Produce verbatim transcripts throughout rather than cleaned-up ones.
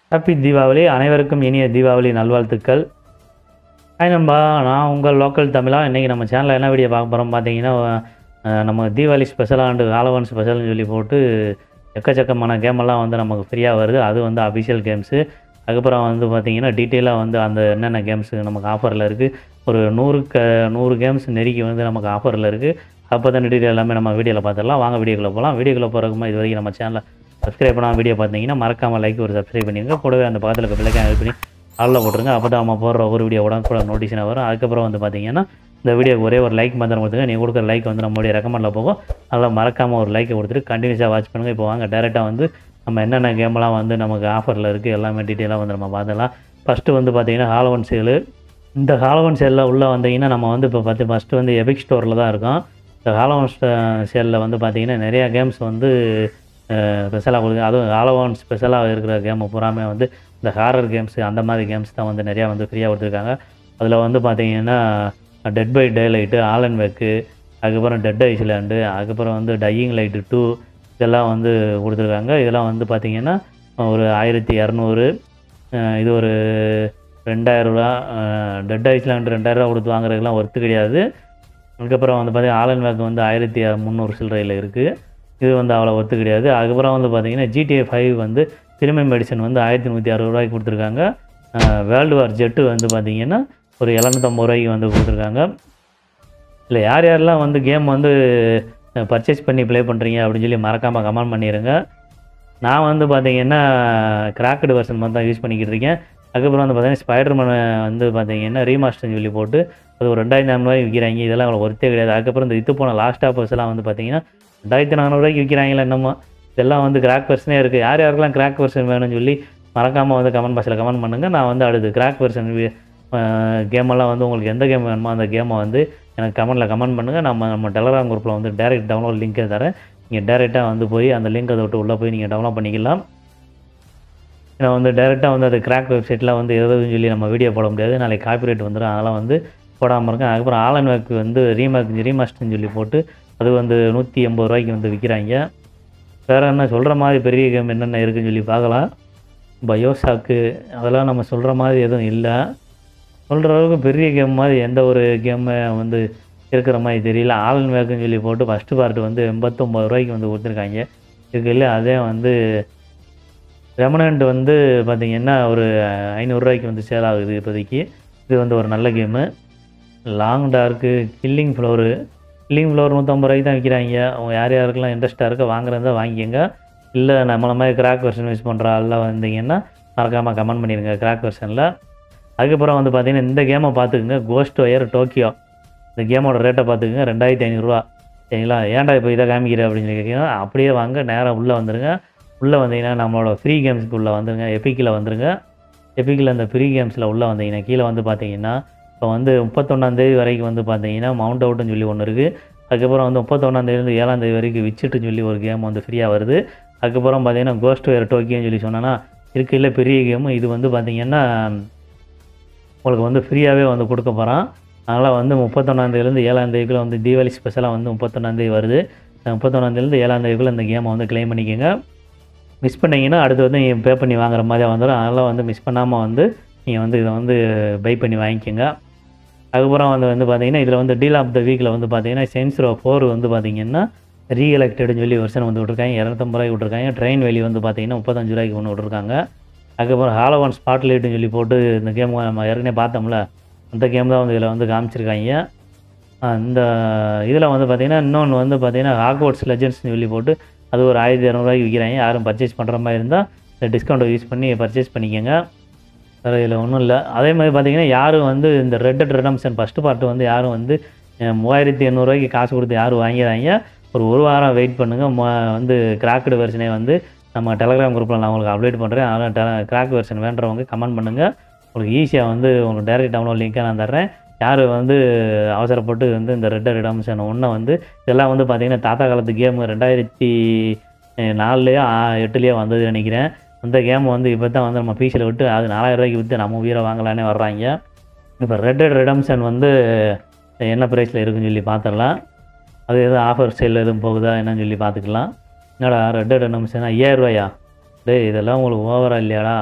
Happy Deepavali. அனைவருக்கும் இனிய தீபாவளி நல்வாழ்த்துக்கள். ஹாய் நண்பா, நான் உங்கள் லோக்கல் தமிழா. இன்றைக்கி நம்ம சேனலில் என்ன வீடியோ பார்க்க போகிறோம் பார்த்தீங்கன்னா, நம்ம தீபாவளி ஸ்பெஷல் அண்டு ஹாலோவன் ஸ்பெஷல்னு சொல்லி போட்டு எக்கச்சக்கமான கேமெல்லாம் வந்து நமக்கு ஃப்ரீயாக வருது. அது வந்து அஃபிஷியல் கேம்ஸு. அதுக்கப்புறம் வந்து பார்த்திங்கன்னா டீட்டெயிலாக வந்து அந்த என்னென்ன கேம்ஸு நமக்கு ஆஃபரில் இருக்குது, ஒரு நூறு க நூறு கேம்ஸ் நெருக்கி வந்து நமக்கு ஆஃபரில் இருக்குது. அப்போ தான் டீட்டெயில் எல்லாமே நம்ம வீடியோவில் பார்த்துடலாம். வாங்க வீடியோக்குள்ளே போகலாம். வீடியோக்குள்ளே போகிறதுக்குமா இது வரைக்கும் நம்ம சேனலில் சப்ஸ்கிரைப் பண்ணால் வீடியோ பார்த்தீங்கன்னா மறக்காமல் லைக் ஒரு சப்ஸ்கிரைப் பண்ணிடுங்க. கூடவே அந்த பக்கத்தில் இருக்க பெல்லைக்கான ஹெல்ப் பண்ணி ஆளில் போட்டுருங்க. அப்போ தான் நம்ம போடுற ஒரு வீடியோ உடனே நோட்டிஷனாக வரும். அதுக்கப்புறம் வந்து பார்த்தீங்கன்னா இந்த வீடியோக்கு ஒரே ஒரு லைக் மாத்திரம் கொடுத்துங்க. நீங்கள் கொடுக்குற லைக் வந்து நம்மளுடைய ரெக்கமெண்டில் போகும். அதில் மறக்காமல் ஒரு லைக்கை கொடுத்துட்டு கண்டினியூஸாக வாட்ச் பண்ணுங்கள். இப்போ வாங்க டேரெக்டாக வந்து நம்ம என்னென்ன கேம்லாம் வந்து நமக்கு ஆஃபரில் இருக்குது எல்லாமே டீட்டெயிலாக வந்து நம்ம பார்த்துக்கலாம். ஃபஸ்ட்டு வந்து பார்த்தீங்கன்னா ஹாலோவன் சேலு. இந்த ஹாலோவன் சேலில் உள்ளே வந்தீங்கன்னா நம்ம வந்து இப்போ பார்த்து ஃபஸ்ட்டு வந்து எபிக் ஸ்டோரில் தான் இருக்கோம். இந்த ஹாலோவன் சேலில் வந்து பார்த்தீங்கன்னா நிறையா கேம்ஸ் வந்து ஸ்பெஷலாக கொடுங்க. அதுவும் ஹாலோவன் ஸ்பெஷலாக இருக்கிற கேமு பூராமே வந்து இந்த ஹாரர் கேம்ஸு அந்த மாதிரி கேம்ஸ் தான் வந்து நிறையா வந்து ஃப்ரீயாக கொடுத்துருக்காங்க. அதில் வந்து பார்த்திங்கன்னா Dead by Daylight, Alan Wake, அதுக்கப்புறம் டெட் ஐஸ்லேண்டு, அதுக்கப்புறம் வந்து டையிங் லைட்டு டூ இதெல்லாம் வந்து கொடுத்துருக்காங்க. இதெல்லாம் வந்து பார்த்திங்கன்னா ஒரு ஆயிரத்தி இரநூறு, இது ஒரு ரெண்டாயிரரூவா. டெட் ஐஸ்லேண்டு ரெண்டாயிரரூவா கொடுத்து வாங்குறதுக்கெலாம் ஒர்த்து கிடையாது. அதுக்கப்புறம் வந்து பார்த்திங்கன்னா ஆலன் வேக் வந்து ஆயிரத்தி முந்நூறு சில்லறையில் இருக்குது. இது வந்து அவ்வளோ ஒர்த்து கிடையாது. அதுக்கப்புறம் வந்து பார்த்திங்கன்னா ஜிடிஏ ஃபைவ் வந்து பிரிமியம் மெடிசன் வந்து ஆயிரத்தி நூற்றி அறுபது ரூபாய்க்கு கொடுத்துருக்காங்க. வேர்ல்டு வார் ஜெட்டு வந்து பார்த்திங்கன்னா ஒரு எழுநூற்றம்பது ரூபாய்க்கு வந்து கொடுத்துருக்காங்க. இல்லை யார் யாரெல்லாம் வந்து கேம் வந்து பர்ச்சேஸ் பண்ணி ப்ளே பண்ணுறீங்க அப்படின்னு சொல்லி மறக்காமல் கமெண்ட் பண்ணிடுங்க. நான் வந்து பார்த்திங்கன்னா கிராக்கடு வெர்ஷன் மாதிரி தான் யூஸ் பண்ணிக்கிட்டு இருக்கேன். அதுக்கப்புறம் வந்து பார்த்திங்கன்னா ஸ்பைடர்மேன் வந்து பார்த்திங்கன்னா ரீமாஸ்டர்னு சொல்லி போட்டு அது ஒரு ரெண்டாயிரத்தி நானூறுவாய்க்கு விற்கிறாங்க. இதெல்லாம் அவ்வளோ ஒர்த்தே கிடையாது. அதுக்கப்புறம் இந்த இது போன லாஸ்ட் ஆஃபர்ஸ் எல்லாம் வந்து பார்த்திங்கன்னா ரெண்டாயிரத்தி நானூறுவாய்க்கு விற்கிறாங்களா என்னமோ. இதெல்லாம் வந்து கிராக் வெர்ஷனே இருக்குது. யார் யாருக்கெல்லாம் கிராக் வெர்ஷன் வேணும்னு சொல்லி மறக்காமல் வந்து கமெண்ட் பாக்ஸில் கமெண்ட் பண்ணுங்கள். நான் வந்து அடுத்து கிராக் வெர்ஷன் கேமெல்லாம் வந்து உங்களுக்கு எந்த கேம் வேணுமோ அந்த கேமை வந்து எனக்கு கமெண்ட்டில் கமெண்ட் பண்ணுங்கள். நம்ம நம்ம டெலகிராம் குரூப்பில் வந்து டேரெக்ட் டவுன்லோட் லிங்க்கே தரேன். நீங்கள் டேரெக்டாக வந்து போய் அந்த லிங்க் அதை விட்டு உள்ளே போய் நீங்கள் டவுன்லோட் பண்ணிக்கலாம். ஏன்னா வந்து டேரெக்டாக வந்து அது கிராக் வெப்சைட்டில் வந்து எதுவும் சொல்லி நம்ம வீடியோ போட முடியாது. நாளைக்கு காப்பிரைட் வந்துடும். அதெல்லாம் வந்து போடாமல் இருக்கேன். அதுக்கப்புறம் ஆலன் வேக் வந்து ரீமேக் ரீமாஸ்டர்னு சொல்லி போட்டு அது வந்து நூற்றி எண்பது ரூபாய்க்கு வந்து விற்கிறாங்க. வேறு என்ன சொல்கிற மாதிரி பெரிய கேம் என்னென்ன இருக்குதுன்னு சொல்லி பார்க்கலாம். பயோஷாக்கு அதெல்லாம் நம்ம சொல்கிற மாதிரி எதுவும் இல்லை. சொல்கிற அளவுக்கு பெரிய கேம் மாதிரி எந்த ஒரு கேமை வந்து இருக்கிற மாதிரி தெரியல. ஆலன் வேக்குன்னு சொல்லி போட்டு ஃபஸ்ட்டு பார்ட்டு வந்து எண்பத்தொம்பது ரூபாய்க்கு வந்து கொடுத்துருக்காங்க. இதுக்கு இல்லை அதே வந்து ரெமனண்ட் வந்து பார்த்திங்கன்னா ஒரு ஐநூறுரூவாய்க்கு வந்து சேல் ஆகுது இப்போதைக்கு. இது வந்து ஒரு நல்ல game. Long Dark, Killing Floor Killing Floor நூற்றம்பது ரூபாய்க்கு தான் விற்கிறாங்க. அவங்க யார் யாருக்கெல்லாம் இன்ட்ரெஸ்ட்டாக இருக்கோ வாங்குறதா வாங்கிக்கோங்க. இல்லை நம்மள மாதிரி கிராக் வெர்ஷன் யூஸ் பண்ணுற ஆள்லாம் வந்தீங்கன்னா மறக்காமல் கமெண்ட் பண்ணிடுங்க கிராக் வெர்ஷனில். அதுக்கப்புறம் வந்து பார்த்திங்கன்னா இந்த கேமை பார்த்துக்குங்க, கோஸ்ட் ஒயர் டோக்கியோ. இந்த கேமோட ரேட்டை பார்த்துக்குங்க, ரெண்டாயிரத்தி ஐநூறுரூவா. சரிங்களா? ஏன்டா இப்போ இதை காமிக்கிற அப்படின்னு சொல்லி கேட்குறீங்கன்னா அப்படியே வாங்க, நேராக உள்ளே வந்துடுங்க. உள்ளே வந்தீங்கன்னா நம்மளோட ஃப்ரீ கேம்ஸுக்கு உள்ளே வந்துடுங்க. எப்பிக்கில் வந்துடுங்க. எப்பிக்கில் அந்த ஃப்ரீ கேம்ஸில் உள்ளே வந்தீங்கன்னா கீழே வந்து பார்த்தீங்கன்னா இப்போ வந்து முப்பத்தொன்னாந்தேதி வரைக்கும் வந்து பார்த்தீங்கன்னா மவுண்ட் அவுட்டுன்னு சொல்லி ஒன்று இருக்குது. அதுக்கப்புறம் வந்து முப்பத்தொன்னாந்தேதிலேருந்து ஏழாந்தேதி வரைக்கும் விச்சிட்டுன்னு சொல்லி ஒரு கேம் வந்து ஃப்ரீயாக வருது. அதுக்கப்புறம் பார்த்தீங்கன்னா கோஸ்ட் ஒயர் டோக்கியோன்னு சொல்லி சொன்னோன்னா இருக்கையில் பெரிய கேமு. இது வந்து பார்த்திங்கன்னா உங்களுக்கு வந்து ஃப்ரீயாகவே வந்து கொடுக்க போகிறான். அதனால் வந்து முப்பத்தொன்னாந்தேதிலேருந்து ஏழாந்தேதிக்குள்ளே வந்து தீபாவளி ஸ்பெஷலாக வந்து முப்பத்தொன்னாந்தேதி வருது. முப்பத்தொன்னாந்தேதிலேருந்து ஏழாந்தேதிக்குள்ளே இந்த கேமை வந்து க்ளைம் பண்ணிக்கோங்க. மிஸ் பண்ணிங்கன்னா அடுத்து வந்து நீங்கள் பே பண்ணி வாங்குற மாதிரி வந்துடும். அதனால் வந்து மிஸ் பண்ணாமல் வந்து நீங்கள் வந்து இதை வந்து பை பண்ணி வாங்கிக்கோங்க. அதுக்கப்புறம் வந்து வந்து பார்த்திங்கன்னா இதில் வந்து டீல் ஆஃப் த வீக்கில் வந்து பார்த்திங்கன்னா சென்ஸ் ரோ ஃபோர் வந்து பார்த்திங்கன்னா ரீஎலெக்டட்னு சொல்லி வருஷன் வந்து விட்ருக்காங்க. இரநூத்தம்பது ரூபாய்க்கு விட்ருக்காங்க. ட்ரெயின் வெளி வந்து பார்த்திங்கன்னா முப்பத்தஞ்சு ரூபாய்க்கு ஒன்று விட்ருக்காங்க. அதுக்கப்புறம் ஹாலோவன் ஸ்பாட்லைட்டுன்னு சொல்லி போட்டு இந்த கேம் நம்ம ஏற்கனவே பார்த்தோம்ல, அந்த கேம் தான் வந்து இதில் வந்து காமிச்சிருக்காங்க. இந்த இதில் வந்து பார்த்திங்கன்னா இன்னொன்று வந்து பார்த்திங்கன்னா ஹாக்வர்ட்ஸ் லெஜெண்ட்ஸ்னு சொல்லி போட்டு அது ஒரு ஆயிரத்தி இரநூறுவாய்க்கு விற்கிறாங்க. யாரும் பர்ச்சேஸ் பண்ணுற மாதிரி இருந்தால் இந்த டிஸ்கவுண்ட்டை யூஸ் பண்ணி பர்ச்சேஸ் பண்ணிக்கோங்க. வேறு இதில் ஒன்றும் இல்லை. அதே மாதிரி பார்த்திங்கன்னா யாரும் வந்து இந்த Red Dead Redemption first part வந்து யாரும் வந்து மூவாயிரத்தி எண்ணூறுரூவாய்க்கு காசு கொடுத்து யாரும் வாங்கிறாங்க. ஒரு ஒரு வாரம் வெயிட் பண்ணுங்கள். வந்து கிராக்கடு வெர்ஷனே வந்து நம்ம டெலகிராம் குரூப்பில் நான் உங்களுக்கு அப்டேட் பண்ணுறேன். அதனால் டெ கிராக் வெர்ஷன் வேண்டவங்க கமெண்ட் பண்ணுங்கள். உங்களுக்கு ஈஸியாக வந்து உங்களுக்கு டேரெக்ட் டவுன்லோட் லிங்க்கை நான் தர்றேன். யார் வந்து அவசரப்பட்டு வந்து இந்த ரெட் டெட் ரெடம்ஷன் ஒன்றை வந்து இதெல்லாம் வந்து பார்த்திங்கன்னா தாத்தா காலத்து கேமு ரெண்டாயிரத்தி நாலுலேயோ எட்டுலேயோ வந்தது நினைக்கிறேன். அந்த கேம் வந்து இப்போ தான் வந்து நம்ம பீஸில் விட்டு அது நாலாயிரம் ரூபாய்க்கு விற்று நம்ம உயிரை வாங்கலானே வர்றாங்க. இப்போ ரெட் டெட் ரெடம்ஷன் வந்து என்ன ப்ரைஸில் இருக்குதுன்னு சொல்லி பார்த்துடலாம். அது எதுவும் ஆஃபர் சேல் எதுவும் போகுதா என்னன்னு சொல்லி பார்த்துக்கலாம். என்னடா ரெட் டெட் ரெடம்ஷன் ஐயாயிரம் ரூபாயா? டே இதெல்லாம் உங்களுக்கு ஓவராக இல்லையாடா?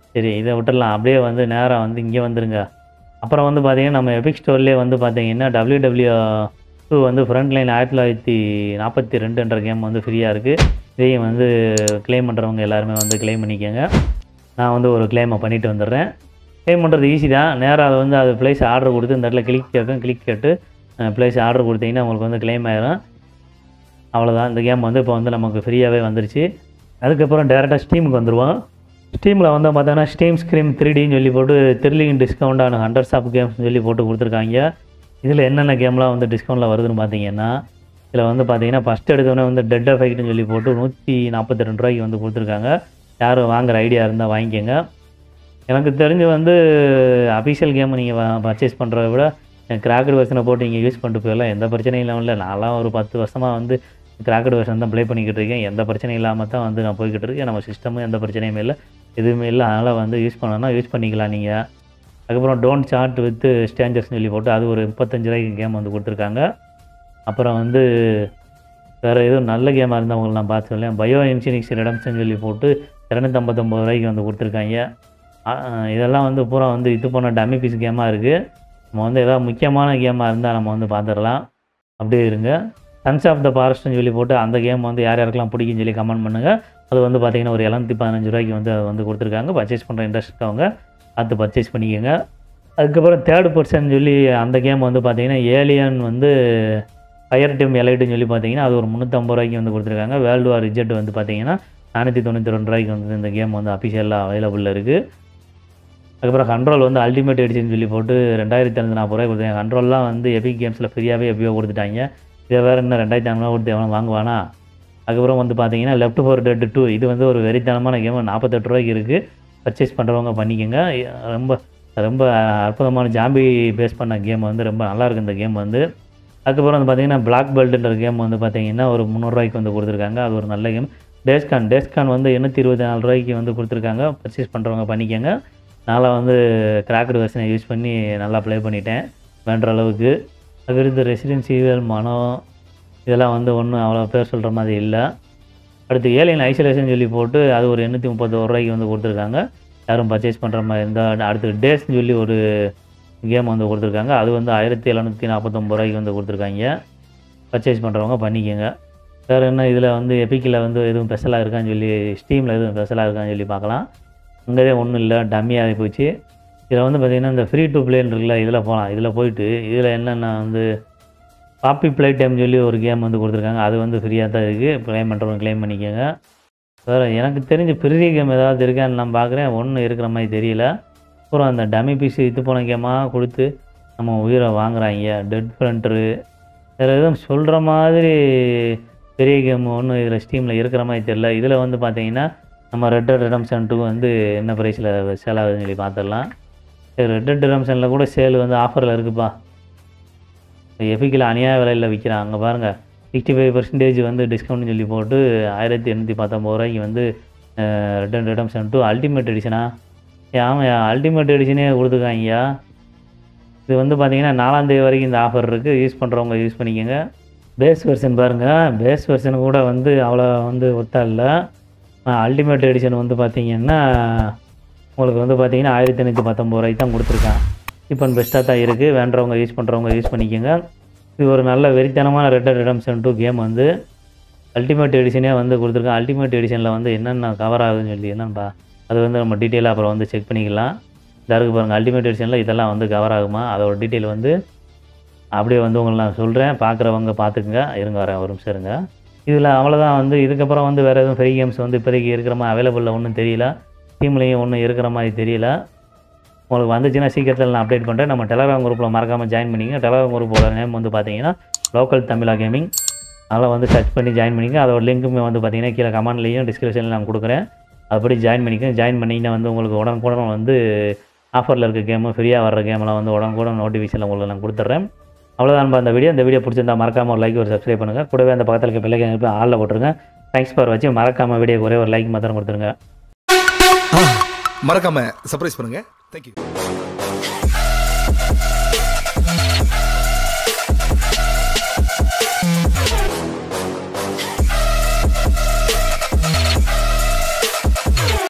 சரி இதை விட்டுடலாம். அப்படியே வந்து நேராக வந்து இங்கே வந்துருங்க. அப்புறம் வந்து பார்த்தீங்கன்னா நம்ம எபிக் ஸ்டோர்லேயே வந்து பார்த்தீங்கன்னா டபிள்யூ டபிள்யூ டூ வந்து ஃப்ரண்ட் லைன் ஆயிரத்தி தொள்ளாயிரத்தி நாற்பத்தி ரெண்டுன்ற கேம் வந்து ஃப்ரீயாக இருக்குது. இதையும் வந்து கிளைம் பண்ணுறவங்க எல்லாருமே வந்து கிளைம் பண்ணிக்கோங்க. நான் வந்து ஒரு கிளைமை பண்ணிவிட்டு வந்துடுறேன். கிளைம் பண்ணுறது ஈஸி தான். நேராக அதை வந்து அது ப்ளேஸ் ஆர்டர் கொடுத்து இந்த இடத்துல கிளிக் கேட்கும். கிளிக் கேட்டு ப்ளேஸ் ஆர்டர் கொடுத்தீங்கன்னா உங்களுக்கு வந்து கிளைம் ஆயிரும். அவ்வளோதான். இந்த கேம் வந்து இப்போ வந்து நமக்கு ஃப்ரீயாகவே வந்துருச்சு. அதுக்கப்புறம் டேரெக்டாக ஸ்டீமுக்கு வந்துடுவோம். ஸ்டீமில் வந்து பார்த்தோன்னா ஸ்டீம் ஸ்க்ரீம் த்ரீ டின்னு சொல்லி போட்டு த்ரில்லிங் டிஸ்கவுண்டான ஹண்ட்ரட்ஸ் ஆஃப் கேம்ஸ்னு சொல்லி போட்டு கொடுத்துருக்காங்க. இதில் என்னென்ன கேம்லாம் வந்து டிஸ்கவுண்ட்டில் வருதுன்னு பார்த்தீங்கன்னா இதில் வந்து பார்த்தீங்கன்னா ஃபஸ்ட் எடுத்தோடனே வந்து டெட் எஃபெக்ட்னு சொல்லி போட்டு நூற்றி நாற்பத்தி ரெண்டு ரூபாய்க்கு வந்து கொடுத்துருக்காங்க. யாரும் வாங்குகிற ஐடியா இருந்தால் வாங்கிக்கோங்க. எனக்கு தெரிஞ்சு வந்து அஃபிஷியல் கேம் நீங்கள் பர்ச்சேஸ் பண்ணுறத விட கிராக்கட் வெர்ஷனை போட்டு நீங்கள் யூஸ் பண்ணிட்டு போயிடலாம். எந்த பிரச்சனையும் இல்லாமல் இல்லை. நான்லாம் ஒரு பத்து வருஷமாக வந்து கிராக்கட் வெர்ஷன் தான் ப்ளே பண்ணிக்கிட்டு இருக்கேன். எந்த பிரச்சனையும் இல்லாமல் தான் வந்து நான் போய்கிட்டு இருக்கேன். நம்ம சிஸ்டமும் எந்த பிரச்சனையுமே இல்லை, எதுவுமே இல்லை. அதனால் வந்து யூஸ் பண்ணணும்னா யூஸ் பண்ணிக்கலாம் நீங்கள். அதுக்கப்புறம் டோன்ட் சாட் வித் ஸ்ட்ரேஞ்சர்ஸ்னு சொல்லி போட்டு அது ஒரு முப்பத்தஞ்சு ரூபாய்க்கு கேம் வந்து கொடுத்துருக்காங்க. அப்புறம் வந்து வேறு எதுவும் நல்ல கேமாக இருந்தால் உங்களுக்கு நான் பார்த்து சொல்லேன். பயோ இன்ஃபினிக்ஸ் ரெடம்ஷன் சொல்லி போட்டு இரநூத்தி ஐம்பத்தொம்பது ரூபாய்க்கு வந்து கொடுத்துருக்காங்க. இதெல்லாம் வந்து பூரா வந்து இது போன டம்மி பீஸ் கேமாக இருக்குது. நம்ம வந்து எதாவது முக்கியமான கேமாக இருந்தால் நம்ம வந்து பார்த்துடலாம். அப்படியே இருங்க. சன்ஸ் ஆஃப் த ஃபாரஸ்ட்னு சொல்லி போட்டு அந்த கேம் வந்து யார் யாருக்கெல்லாம் பிடிக்குன்னு சொல்லி கமெண்ட் பண்ணுங்கள். அது வந்து பார்த்திங்கன்னா ஒரு எழுநூற்றி பதினஞ்சு ரூபாய்க்கு வந்து அது வந்து கொடுத்துருக்காங்க. பர்ச்சேஸ் பண்ணுற இன்ட்ரெஸ்ட் அவங்க பார்த்து பர்ச்சேஸ் பண்ணிக்கோங்க. அதுக்கப்புறம் தேர்ட் பர்சன் சொல்லி அந்த கேம் வந்து பார்த்திங்கன்னா ஏலியன் வந்து ஃபயர் டீம் எலைட்டுன்னு சொல்லி பார்த்தீங்கன்னா அது ஒரு முந்நூற்றம்பது ரூபாய்க்கு வந்து கொடுத்துருக்காங்க. வேர்ல்டு வார் ரிஜெட் வந்து பார்த்திங்கன்னா நானூற்றி தொண்ணூற்றி ரெண்டு ரூபாய்க்கு வந்து இந்த கேம் வந்து அஃபிஷியலாக அவைலபிளில் இருக்குது. அதுக்கப்புறம் கண்ட்ரோல் வந்து அல்டிமேட் எடிஷன் சொல்லி போட்டு ரெண்டாயிரத்தி இரநூத்தி நாற்பது ரூபாய் கொடுத்தாங்க. கண்ட்ரோல்லாம் வந்து எபிக் கேம்ஸில் ஃப்ரீயாகவே எப்பயோ கொடுத்துட்டாங்க. இதை வேறு இன்னும் ரெண்டாயிரத்தி ஐநூறுவா கொடுத்து எவனும் வாங்குவானா? அதுக்கப்புறம் வந்து பார்த்தீங்கன்னா லெஃப்ட் ஃபோர் டெட் டூ இது வந்து ஒரு வெறித்தனமான கேம். நாற்பத்தெட்டு ரூபாய்க்கு இருக்குது. பர்ச்சேஸ் பண்ணுறவங்க பண்ணிக்கோங்க. ரொம்ப ரொம்ப அற்புதமான ஜாம்பி பேஸ் பண்ண கேம் வந்து ரொம்ப நல்லாயிருக்கு இந்த கேம் வந்து. அதுக்கப்புறம் வந்து பார்த்திங்கன்னா பிளாக் பெல்ட்டுன்ற கேம் வந்து பார்த்திங்கன்னா ஒரு முந்நூறுரூவாய்க்கு வந்து கொடுத்துருக்காங்க. அது ஒரு நல்ல கேம். டேஸ்கான் டேஸ்கான் வந்து எண்ணூற்றி இருபத்தி நாலு ரூபாய்க்கு வந்து கொடுத்துருக்காங்க. பர்ச்சேஸ் பண்ணுறவங்க பண்ணிக்கோங்க. நான் வந்து கிராக்கட் வெர்ஷனை யூஸ் பண்ணி நல்லா ப்ளே பண்ணிட்டேன் வேண்ட அளவுக்கு. அதுக்கடுத்து ரெசிடென்ஸ் ஈவல் மனம் இதெல்லாம் வந்து ஒன்றும் அவ்வளோ பேர் சொல்கிற மாதிரி இல்லை. அடுத்து ஏலியன் ஐசோலேஷன் சொல்லி போட்டு அது ஒரு எண்ணூற்றி முப்பத்தோரு ரூபாய்க்கு வந்து கொடுத்துருக்காங்க. யாரும் பர்ச்சேஸ் பண்ணுற மாதிரி இருந்தால். அடுத்து டேஸ்ன்னு சொல்லி ஒரு கேம் வந்து கொடுத்துருக்காங்க. அது வந்து ஆயிரத்தி எழுநூற்றி நாற்பத்தொம்பது ரூபாய்க்கு வந்து கொடுத்துருக்காங்க. பர்ச்சேஸ் பண்ணுறவங்க பண்ணிக்கோங்க. வேறு என்ன இதில் வந்து எபிக்கில் வந்து எதுவும் ஸ்பெஷலாக இருக்கான்னு சொல்லி ஸ்டீமில் எதுவும் ஸ்பெஷலாக இருக்கான்னு சொல்லி பார்க்கலாம். இங்கே ஒன்றும் இல்லை, டம்மியாகி போச்சு. இதில் வந்து பார்த்திங்கன்னா இந்த ஃப்ரீ டு பிளேன்னு இருக்குல்ல, இதில் போகலாம். இதில் போயிட்டு இதில் என்னென்ன வந்து பாப்பி ப்ளே டைம் சொல்லி ஒரு கேம் வந்து கொடுத்துருக்காங்க. அது வந்து ஃப்ரீயாக தான் இருக்குது. க்ளைம் பண்ணுறவங்க க்ளைம் பண்ணிக்கோங்க. வேறு எனக்கு தெரிஞ்சு பெரிய கேம் ஏதாவது இருக்கான்னு நான் பார்க்குறேன். ஒன்றும் இருக்கிற மாதிரி தெரியல. அப்புறம் அந்த டம்மி பீஸ் இது போன கேமாக கொடுத்து நம்ம உயிரை வாங்குறாங்க. டெட் ஃப்ரண்ட்ரு வேறு எதுவும் சொல்கிற மாதிரி பெரிய கேம் ஒன்றும் இதில் ஸ்டீமில் இருக்கிற மாதிரி தெரியல. இதில் வந்து பார்த்திங்கன்னா நம்ம ரெட் டெட் ரெடம்ஷன் டூ வந்து என்ன ப்ரைஸில் சேல் ஆகுதுன்னு சொல்லி பார்த்துடலாம். ரெட் டெட் ரெடம்ஷனில் கூட சேல் வந்து ஆஃபரில் இருக்குப்பா. எபிக்கில் அநியாய விலையில் விற்கிறான். அங்கே பாருங்கள் சிக்ஸ்டி ஃபைவ் பர்சன்டேஜ் வந்து டிஸ்கவுண்ட்னு சொல்லி போட்டு ஆயிரத்தி எண்ணூற்றி பத்தொம்பது ரூபாய்க்கு வந்து Red Dead Redemption two ultimate எடிஷனா? ஆமாம், அல்டிமேட் எடிஷனே கொடுத்துருக்காங்கய்யா. இது வந்து பார்த்திங்கன்னா நாலாந்தேதி வரைக்கும் இந்த ஆஃபர் இருக்குது. யூஸ் பண்ணுறவங்க யூஸ் பண்ணிக்கோங்க. பேஸ் வெர்ஷன் பாருங்கள். பேஸ் வெர்ஷன் கூட வந்து அவ்வளோ வந்து ஒத்தா இல்லை. அல்டிமேட் எடிஷன் வந்து பார்த்திங்கன்னா உங்களுக்கு வந்து பார்த்திங்கன்னா ஆயிரத்தி எண்ணூற்றி பத்தொம்பது ரூபாய்க்கு தான் கொடுத்துருக்கான். இப்போ பெஸ்ட்டாக தான் இருக்குது. வேண்டவங்க யூஸ் பண்ணுறவங்க யூஸ் பண்ணிக்கோங்க. இது ஒரு நல்ல வெறித்தனமான Red Dead Redemption two game வந்து அல்டிமேட் எடிஷனே வந்து கொடுத்துருக்கான். அல்டிமேட் எடிஷனில் வந்து என்னென்ன கவர் ஆகுதுன்னு சொல்லி என்னப்பா அது வந்து நம்ம டீட்டெயிலாக அப்புறம் வந்து செக் பண்ணிக்கலாம். இதாக பாருங்கள், அல்டிமேட் எடிஷனில் இதெல்லாம் வந்து கவர் ஆகுமா அதோட டீட்டெயில் வந்து அப்படியே வந்து உங்களை நான் சொல்கிறேன். பார்க்குறவங்க பார்த்துக்குங்க. இருங்க வரேன் ஒரு நிமிஷம் இருங்க. இதில் அவ்வளோதான் வந்து இதுக்கப்புறம் வந்து வேறு எதுவும் ஃப்ரீ கேம்ஸ் வந்து இப்போதைக்கு இருக்கிற மாதிரி அவைலபிளில் ஒன்றும் தெரியல. டீம்லேயும் ஒன்றும் இருக்கிற மாதிரி தெரியல. உங்களுக்கு வந்துச்சுன்னா சீக்கிரத்தில் நான் அப்டேட் பண்ணுறேன். நம்ம டெலகிராம் குரூப்பில் மறக்காமல் ஜாயின் பண்ணிங்க. டெலகிராம் குரூப்போட நேம் வந்து பார்த்தீங்கன்னா லோக்கல் தமிழா கேமிங். அதெல்லாம் வந்து சர்ச் பண்ணி ஜாயின் பண்ணிங்க. அதோட லிங்க்குமே வந்து பார்த்தீங்கன்னா கீழே கமெண்ட்லேயும் டிஸ்கிரிப்ஷனில் நான் கொடுக்குறேன். அதுபடி ஜாயின் பண்ணிக்க. ஜாயின் பண்ணிங்கன்னா வந்து உங்களுக்கு உடனுக்குடன் வந்து ஆஃபரில் இருக்க கேமு ஃப்ரீயாக வர்ற கேமெல்லாம் வந்து உடனுக்குடன் நோட்டிஃபிகேஷனில் உங்களுக்கு நான் கொடுத்துட்றேன். அவ்வளோதான் அந்த வீடியோ. இந்த வீடியோ பிடிச்சிருந்தா மறக்காமல் ஒரு லைக் ஒரு சப்ஸ்கிரைப் பண்ணுங்கள். கூடவே அந்த பக்கத்தில் இருக்க பெல்லைக்கன் போய் ஆளில் போட்டுருங்க. தேங்க்ஸ் ஃபார் வச்சு மறக்காமல் வீடியோக்கு ஒரே ஒரு லைக் மாத்திரம் கொடுத்துருங்க. மறக்காம சர்ப்ரைஸ் பண்ணுங்க. தேங்க்யூ.